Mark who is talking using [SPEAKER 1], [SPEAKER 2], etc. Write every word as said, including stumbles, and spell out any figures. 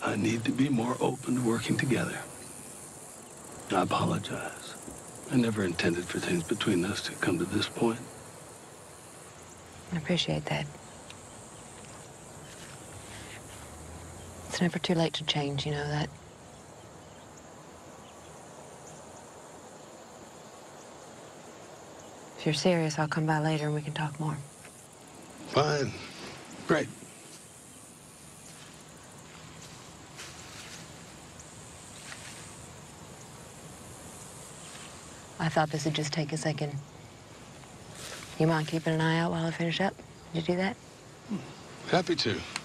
[SPEAKER 1] I need to be more open to working together. I apologize. I never intended for things between us to come to this point.
[SPEAKER 2] I appreciate that. It's never too late to change, you know that? If you're serious, I'll come by later and we can talk more.
[SPEAKER 1] Fine. Great.
[SPEAKER 2] I thought this would just take a second. You mind keeping an eye out while I finish up? Did you do that?
[SPEAKER 1] Happy to.